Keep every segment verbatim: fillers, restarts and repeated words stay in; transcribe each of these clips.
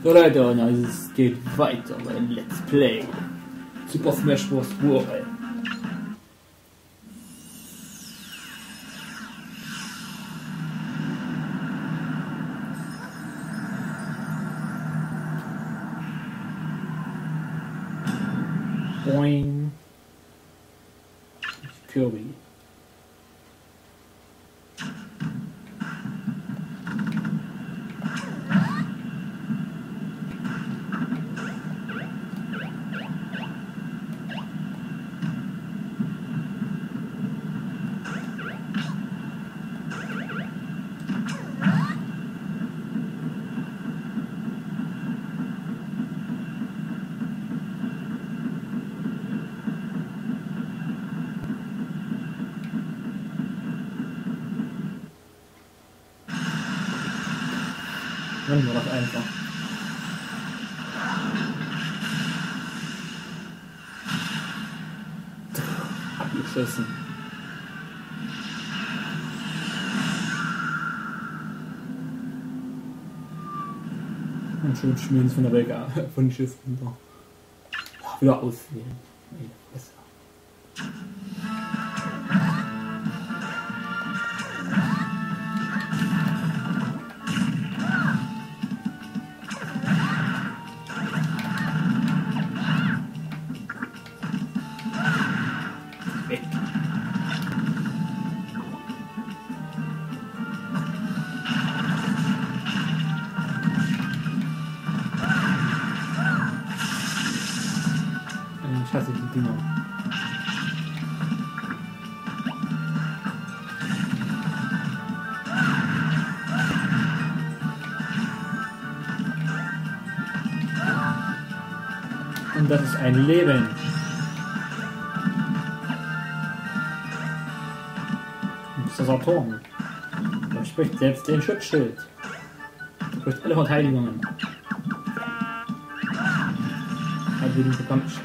So Leute, und also es geht weiter bei Let's Play Super Smash Bros. Brawl. Boing. Kirby. Machen wir das einfach. Abgeschossen. Und schon schmieren von der Weg von den Schiff runter. Wieder auswählen. Nee, besser. Ich hasse die Dinger. Und das ist ein Leben. Das ist das Saturn. Er spricht selbst den Schutzschild. Er spricht alle Verteidigungen. Er will ihn bekommen. Scheiße.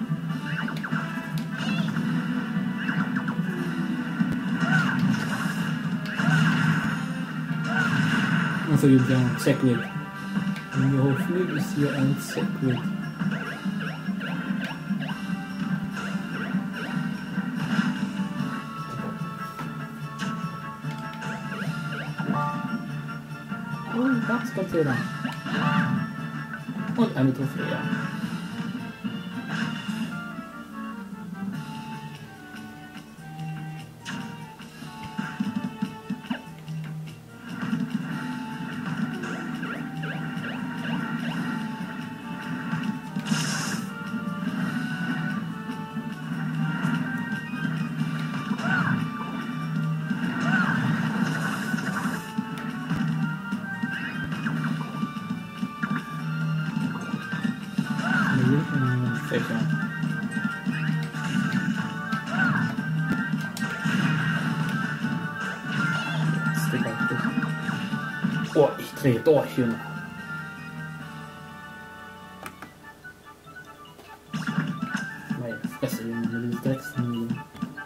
Also gibt es ein Segwit. In der Hoffnung ist hier ein Segwit. Und das Container. Und eine Trophäe. Fächer. Oh, ich drehe durch, Junge. Meine Fresse, Junge, mit den Drecksmühlen.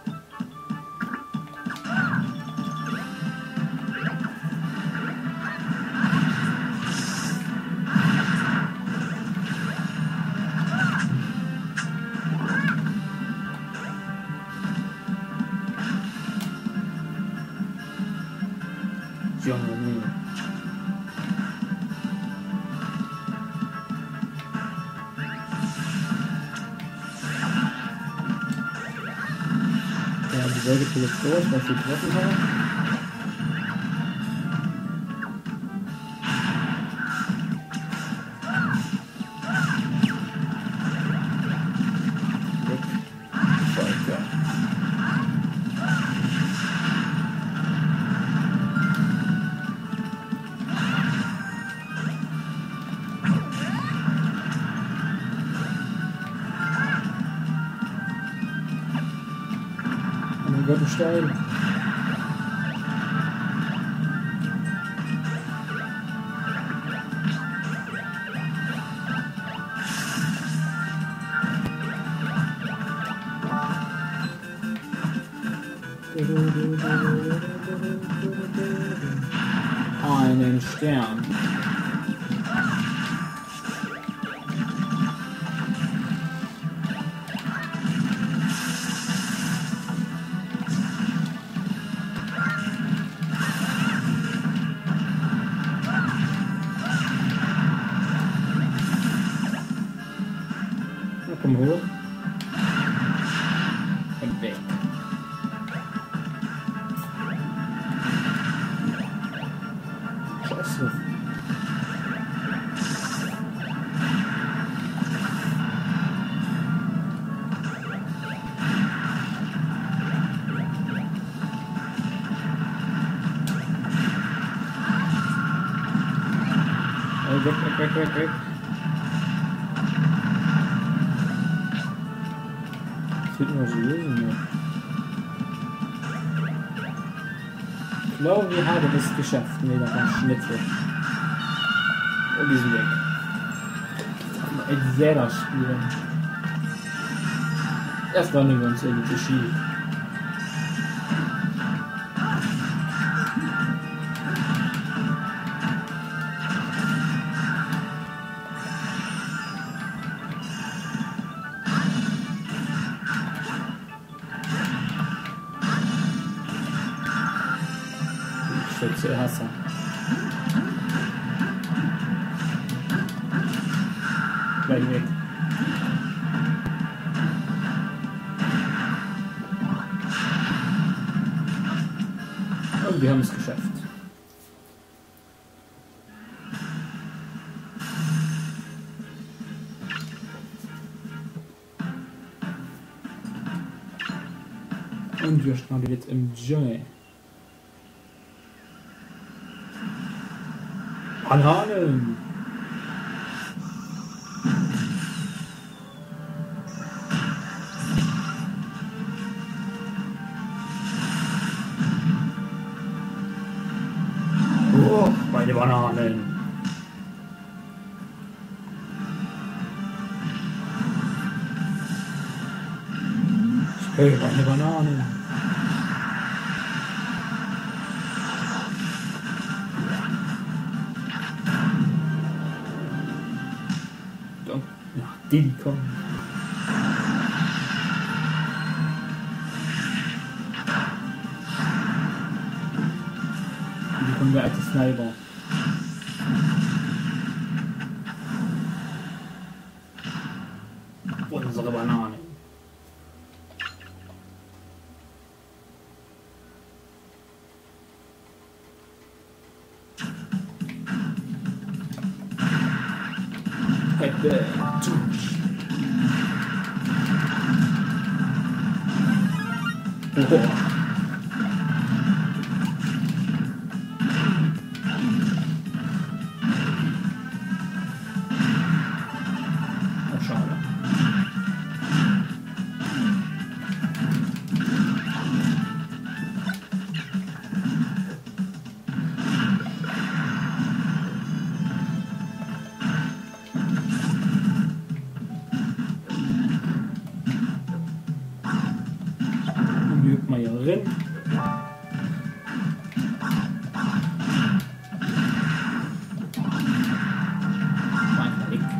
Junge, nee. Ja, die Säge jetzt durch, was sie getroffen haben. Gott, ein Stein. Einen Stern. Komm hoch. Und weg. Scheiße. Oh, weg, weg, weg, weg, weg. Ich noch so lösen, ne? Ich glaube, wir haben das geschafft. Ne, da war Schnitzel. Und die sind weg. Ein sehr spielen. Erst dann wir uns irgendwie schief. Schütze Hasser. Gleich weg. Und wir haben es geschafft. Und wir starten jetzt im Dschungel. Bananen! Oh, meine Bananen! Hey, meine Bananen! Die kommen. Die kommen wir als Sniper. Unsere Banane. Pepe. Oh. Oh, schade. Lügt mal hier rein. Weiter weg.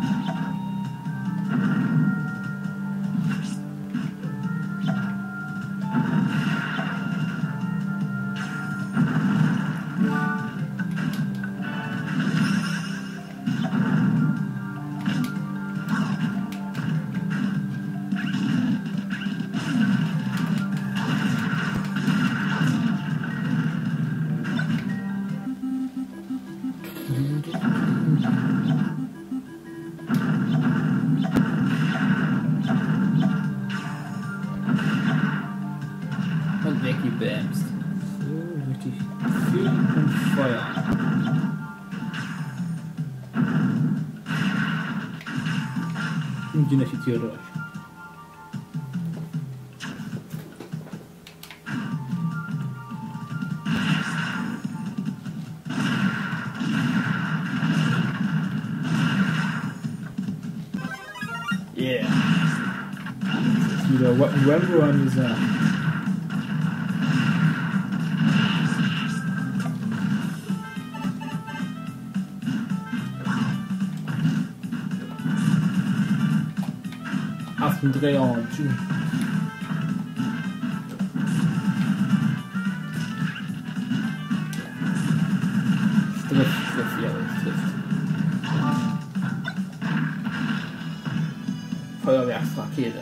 Und weggebämst. So, richtig viel und Feuer. Und die nächste Tür durch. Yeah. Das ist wieder Rambo angesagt. Affendreher. Trifft, trifft, ja, es trifft. Feuerwerksrakete.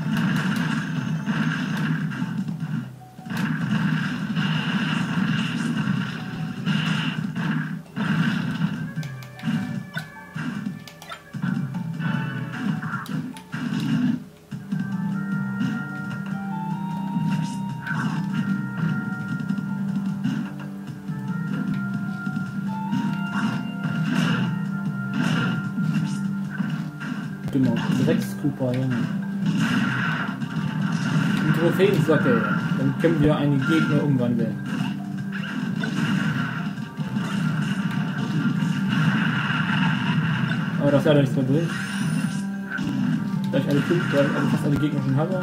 Genau, sechs Cooper, Junge. Ein Trophäensockel. Dann können wir einen Gegner umwandeln. Aber das ist leider nichts mehr drin. Da ich alle, da ich alle fast alle Gegner schon habe.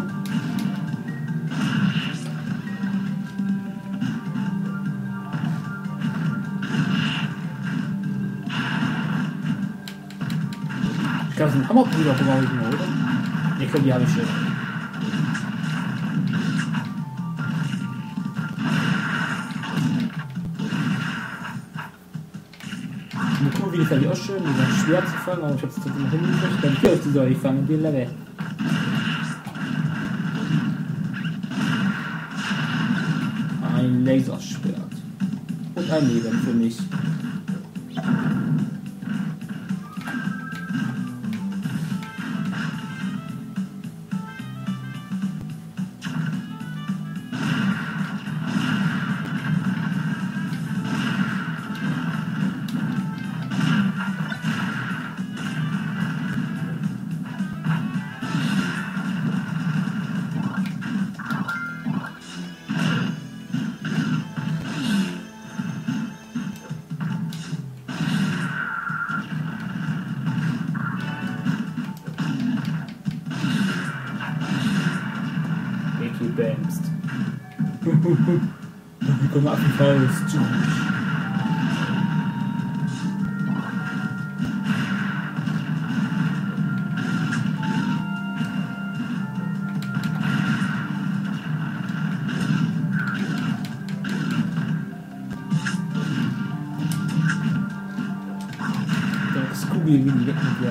Ich glaube, es sind Hammerbrüder vorbei, oder? Ich glaube, die habe ich schon. Eine Kuh, wie die fand ich auch schön, die sind schwer zu fangen, aber ich habe es trotzdem noch hingekriegt. Dann hier die soll ich fangen, den Level. Ein Laserschwert. Und ein Leben für mich. Bämst. Wir kommen auf den Faust. Der Scooby wie die weg mit dir.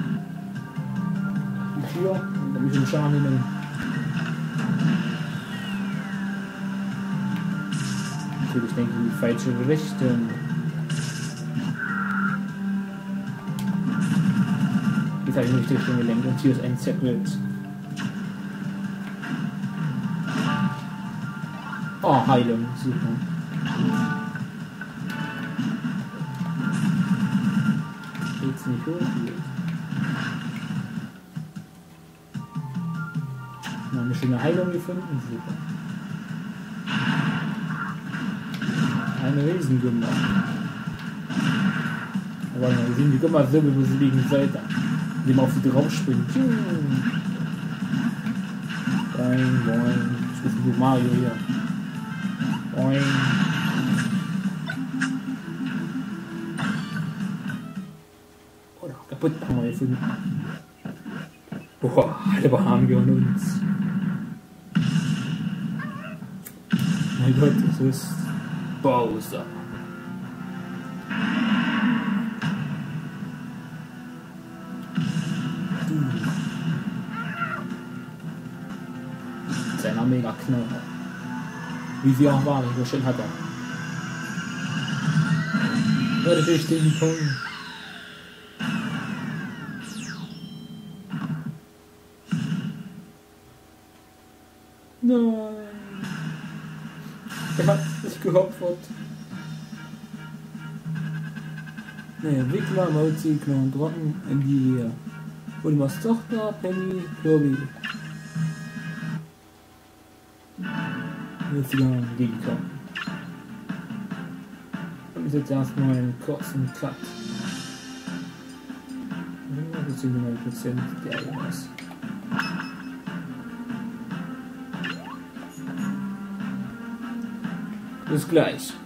Die Tür, da muss ich den Schaden nehmen. Ich denke in die falsche Richtung. Jetzt habe ich nicht die Richtung gelenkt und hier ist ein Zirkel. Oh, Heilung, super. Geht's nicht hoch? Noch eine schöne Heilung gefunden, super. Eine Riesengummer. Aber wir sehen die Gummer so, wo sie liegen sollte. Indem man auf sie drauf springt. Boing, boing. Ich weiß nicht, wo Mario hier. Boing. Oh, kaputt haben wir gefunden. Boah, alle haben wir an uns. Mein Gott, das ist Bowser. Seiner mega Knolle. Wie sie auch war, so schön hat er. Werde durch den Punkt. Nein. Er hat sich geopfert. Ne, Entwickler, Multi, Clown, Drocken, M D hier. Olimars Tochter, Penny, Kirby. Jetzt wieder entgegenkommen. Und jetzt erstmal einen kurzen Cut. Das sind neun Prozent der irgendwas. Bis gleich.